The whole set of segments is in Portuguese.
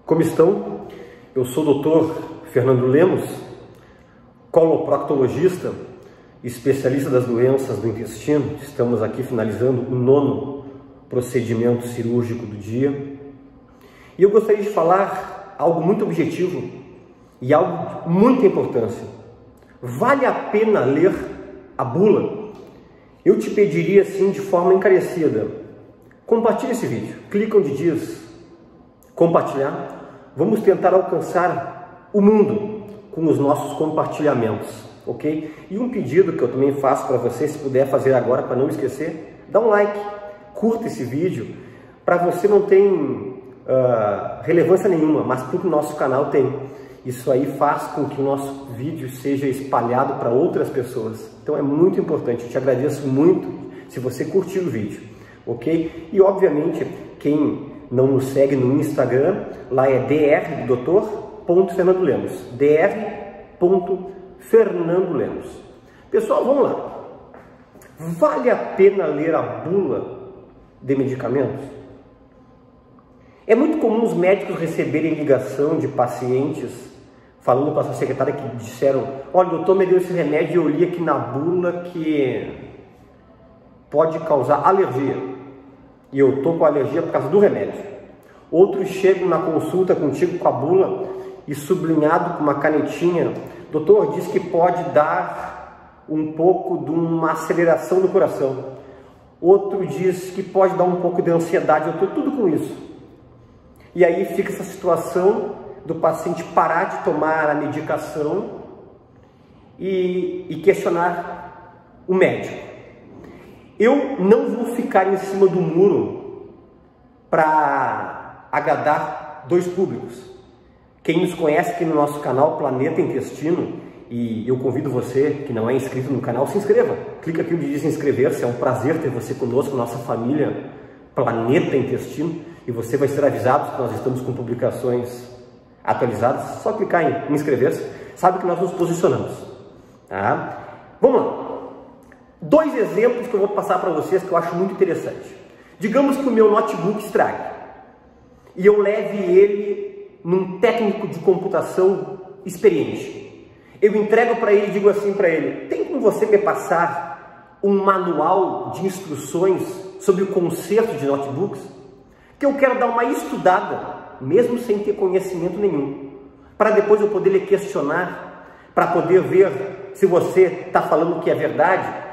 Como estão? Eu sou o Dr. Fernando Lemos, coloproctologista, especialista das doenças do intestino. Estamos aqui finalizando o 9º procedimento cirúrgico do dia. E eu gostaria de falar algo muito objetivo e algo de muita importância. Vale a pena ler a bula? Eu te pediria assim de forma encarecida, compartilhe esse vídeo, clica onde diz compartilhar. Vamos tentar alcançar o mundo com os nossos compartilhamentos, ok? E um pedido que eu também faço para você, se puder fazer agora para não esquecer, dá um like, curta esse vídeo. Para você não tem relevância nenhuma, mas para o nosso canal tem. Isso aí faz com que o nosso vídeo seja espalhado para outras pessoas. Então é muito importante, eu te agradeço muito se você curtir o vídeo, ok? E obviamente, quem não nos segue no Instagram, lá é dr.fernandolemos, dr.fernandolemos. Pessoal, vamos lá. Vale a pena ler a bula de medicamentos? É muito comum os médicos receberem ligação de pacientes falando para a sua secretária que disseram: olha, o doutor me deu esse remédio e eu li aqui na bula que pode causar alergia. E eu estou com alergia por causa do remédio. Outros chegam na consulta contigo com a bula e sublinhado com uma canetinha: doutor, diz que pode dar um pouco de uma aceleração do coração. Outro diz que pode dar um pouco de ansiedade. Eu estou tudo com isso. E aí fica essa situação do paciente parar de tomar a medicação e questionar o médico. Eu não vou ficar em cima do muro para agradar dois públicos. Quem nos conhece aqui no nosso canal Planeta Intestino, e eu convido você que não é inscrito no canal, se inscreva. Clica aqui onde diz inscrever-se, é um prazer ter você conosco, nossa família Planeta Intestino, e você vai ser avisado que nós estamos com publicações atualizadas. Só clicar em inscrever-se, sabe que nós nos posicionamos. Tá? Vamos lá. 2 exemplos que eu vou passar para vocês que eu acho muito interessante. Digamos que o meu notebook estrague e eu leve ele num técnico de computação experiente. Eu entrego para ele e digo assim para ele: tem como você me passar um manual de instruções sobre o conserto de notebooks? Que eu quero dar uma estudada, mesmo sem ter conhecimento nenhum, para depois eu poder lhe questionar, para poder ver se você está falando o que é verdade.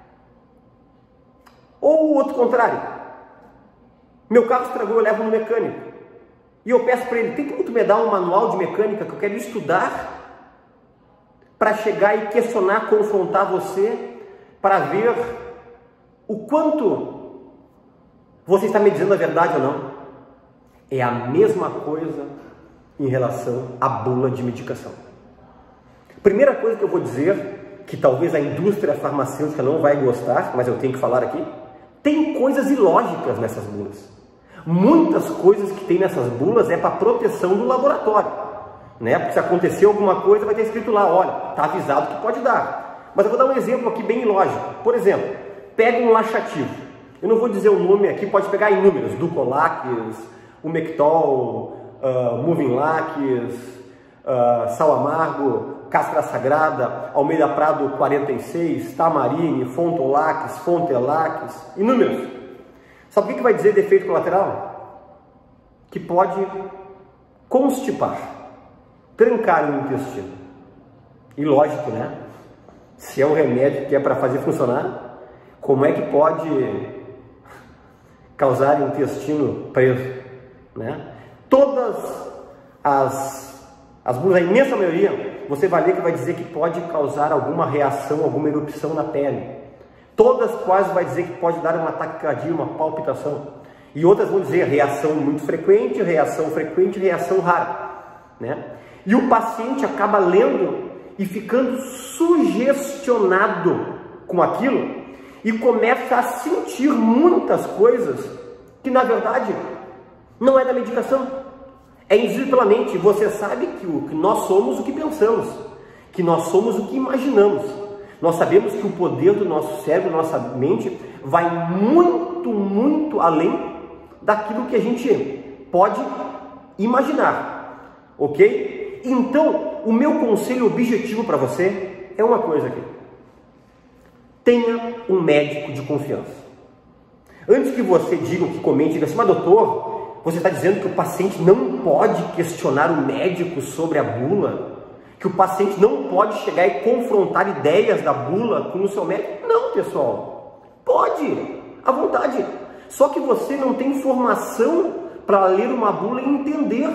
Ou o outro contrário, meu carro estragou, eu levo no mecânico e eu peço para ele: tem como tu me dar um manual de mecânica que eu quero estudar para chegar e questionar, confrontar você, para ver o quanto você está me dizendo a verdade ou não. É a mesma coisa em relação à bula de medicação. Primeira coisa que eu vou dizer, que talvez a indústria farmacêutica não vai gostar, mas eu tenho que falar aqui: tem coisas ilógicas nessas bulas. Muitas coisas que tem nessas bulas é para proteção do laboratório, né? Porque se acontecer alguma coisa vai ter escrito lá: olha, está avisado que pode dar. Mas eu vou dar um exemplo aqui bem ilógico. Por exemplo, pega um laxativo. Eu não vou dizer o nome aqui, pode pegar inúmeros: Dupolax, Umectol, Movimlax, Sal Amargo, Castra Sagrada, Almeida Prado 46, Tamarine, Fontolax, Fontelax, inúmeros. Sabe o que vai dizer de efeito colateral? Que pode constipar, trancar o intestino. E lógico, né? Se é um remédio que é para fazer funcionar, como é que pode causar intestino preso, né? Todas as bulas, a imensa maioria, você vai ler que vai dizer que pode causar alguma reação, alguma erupção na pele. Todas quase vai dizer que pode dar um ataque cardíaco, uma palpitação. E outras vão dizer reação muito frequente, reação rara, né? E o paciente acaba lendo e ficando sugestionado com aquilo e começa a sentir muitas coisas que na verdade não é da medicação. É induzido pela mente. Você sabe que nós somos o que pensamos, que nós somos o que imaginamos. Nós sabemos que o poder do nosso cérebro, da nossa mente, vai muito, muito além daquilo que a gente pode imaginar, ok? Então, o meu conselho objetivo para você é uma coisa aqui. Tenha um médico de confiança. Antes que você diga o que comente, diga assim, mas doutor, você está dizendo que o paciente não pode questionar o médico sobre a bula? Que o paciente não pode chegar e confrontar ideias da bula com o seu médico? Não, pessoal. Pode, à vontade. Só que você não tem informação para ler uma bula e entender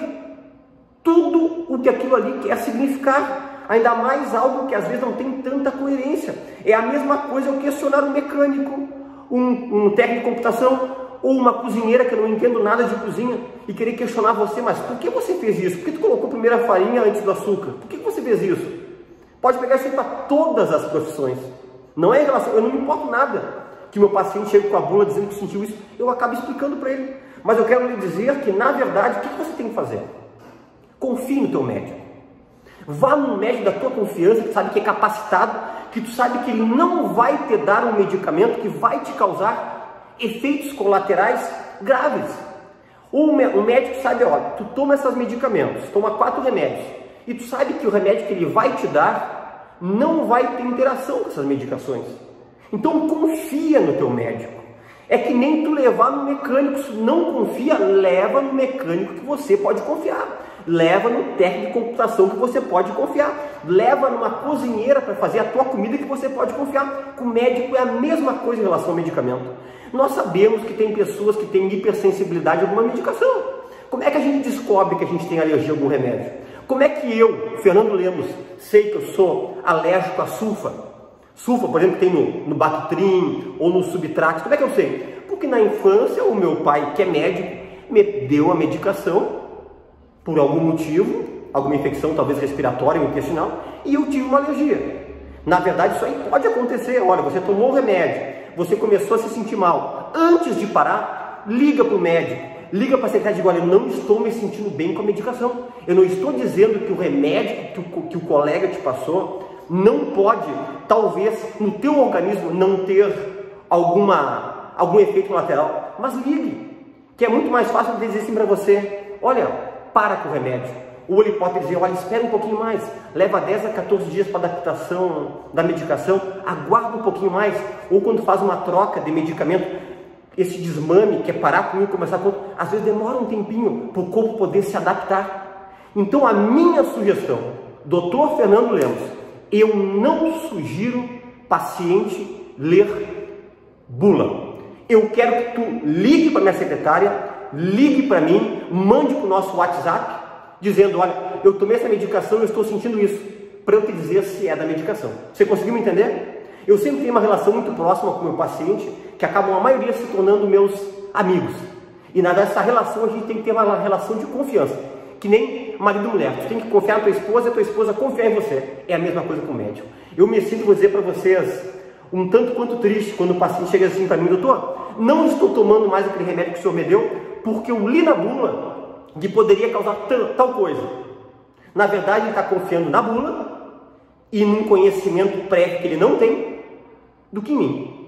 tudo o que aquilo ali quer significar. Ainda mais algo que às vezes não tem tanta coerência. É a mesma coisa eu questionar um mecânico, um técnico de computação, ou uma cozinheira que eu não entendo nada de cozinha e querer questionar você, mas por que você fez isso? Por que tu colocou primeiro a farinha antes do açúcar? Por que você fez isso? Pode pegar isso para todas as profissões. Não é em relação, eu não me importo nada que meu paciente chegue com a bula dizendo que sentiu isso, eu acabo explicando para ele. Mas eu quero lhe dizer que, na verdade, o que você tem que fazer? Confie no teu médico. Vá no médico da tua confiança, que sabe que é capacitado, que tu sabe que ele não vai te dar um medicamento que vai te causar efeitos colaterais graves. O médico sabe, ó, tu toma esses medicamentos, toma 4 remédios, e tu sabe que o remédio que ele vai te dar não vai ter interação com essas medicações. Então confia no teu médico. É que nem tu levar no mecânico, se não confia, leva no mecânico que você pode confiar. Leva no técnico de computação que você pode confiar. Leva numa cozinheira para fazer a tua comida que você pode confiar. Com o médico é a mesma coisa em relação ao medicamento. Nós sabemos que tem pessoas que têm hipersensibilidade a alguma medicação. Como é que a gente descobre que a gente tem alergia a algum remédio? Como é que eu, Fernando Lemos, sei que eu sou alérgico a sulfa? Sulfa, por exemplo, que tem no Bactrim ou no Subtrax. Como é que eu sei? Porque na infância o meu pai, que é médico, me deu a medicação por algum motivo, alguma infecção, talvez respiratória ou intestinal, e eu tive uma alergia. Na verdade, isso aí pode acontecer. Olha, você tomou o remédio, você começou a se sentir mal. Antes de parar, liga para o médico, liga para a secretária e diz, olha, eu não estou me sentindo bem com a medicação. Eu não estou dizendo que o remédio que o colega te passou não pode, talvez, no teu organismo não ter algum efeito colateral. Mas ligue, que é muito mais fácil dizer assim para você, olha, para com o remédio. Ou ele pode dizer, olha, espera um pouquinho mais, leva 10 a 14 dias para adaptação da medicação, aguarda um pouquinho mais. Ou quando faz uma troca de medicamento, esse desmame, que é parar com um e começar com outro, às vezes demora um tempinho para o corpo poder se adaptar. Então a minha sugestão, Dr. Fernando Lemos, eu não sugiro paciente ler bula. Eu quero que tu ligue para minha secretária, ligue para mim, mande para o nosso WhatsApp, dizendo, olha, eu tomei essa medicação e eu estou sentindo isso, para eu te dizer se é da medicação. Você conseguiu me entender? Eu sempre tenho uma relação muito próxima com o meu paciente, que acabam a maioria se tornando meus amigos. E nessa relação a gente tem que ter uma relação de confiança, que nem marido e mulher. Você tem que confiar na tua esposa e a tua esposa confiar em você. É a mesma coisa com o médico. Eu me sinto, vou dizer para vocês, um tanto quanto triste quando o paciente chega assim para mim, doutor, não estou tomando mais aquele remédio que o senhor me deu, porque eu li na bula que poderia causar tal coisa. Na verdade, ele está confiando na bula e num conhecimento prévio que ele não tem do que em mim.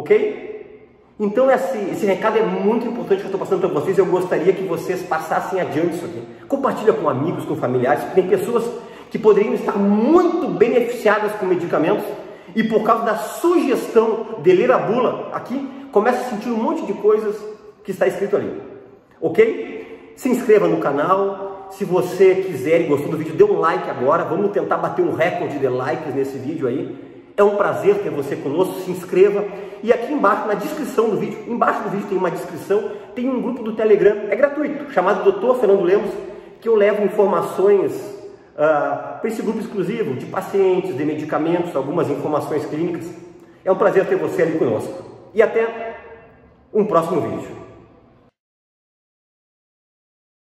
Ok? Então esse recado é muito importante que eu estou passando para vocês. Eu gostaria que vocês passassem adiante isso aqui. Compartilha com amigos, com familiares, porque tem pessoas que poderiam estar muito beneficiadas com medicamentos e por causa da sugestão de ler a bula aqui, começa a sentir um monte de coisas que está escrito ali. Ok? Se inscreva no canal. Se você quiser e gostou do vídeo, dê um like agora. Vamos tentar bater um recorde de likes nesse vídeo aí. É um prazer ter você conosco. Se inscreva. E aqui embaixo, na descrição do vídeo, embaixo do vídeo tem uma descrição, tem um grupo do Telegram, é gratuito, chamado Dr. Fernando Lemos, que eu levo informações para esse grupo exclusivo de pacientes, de medicamentos, algumas informações clínicas. É um prazer ter você ali conosco. E até um próximo vídeo.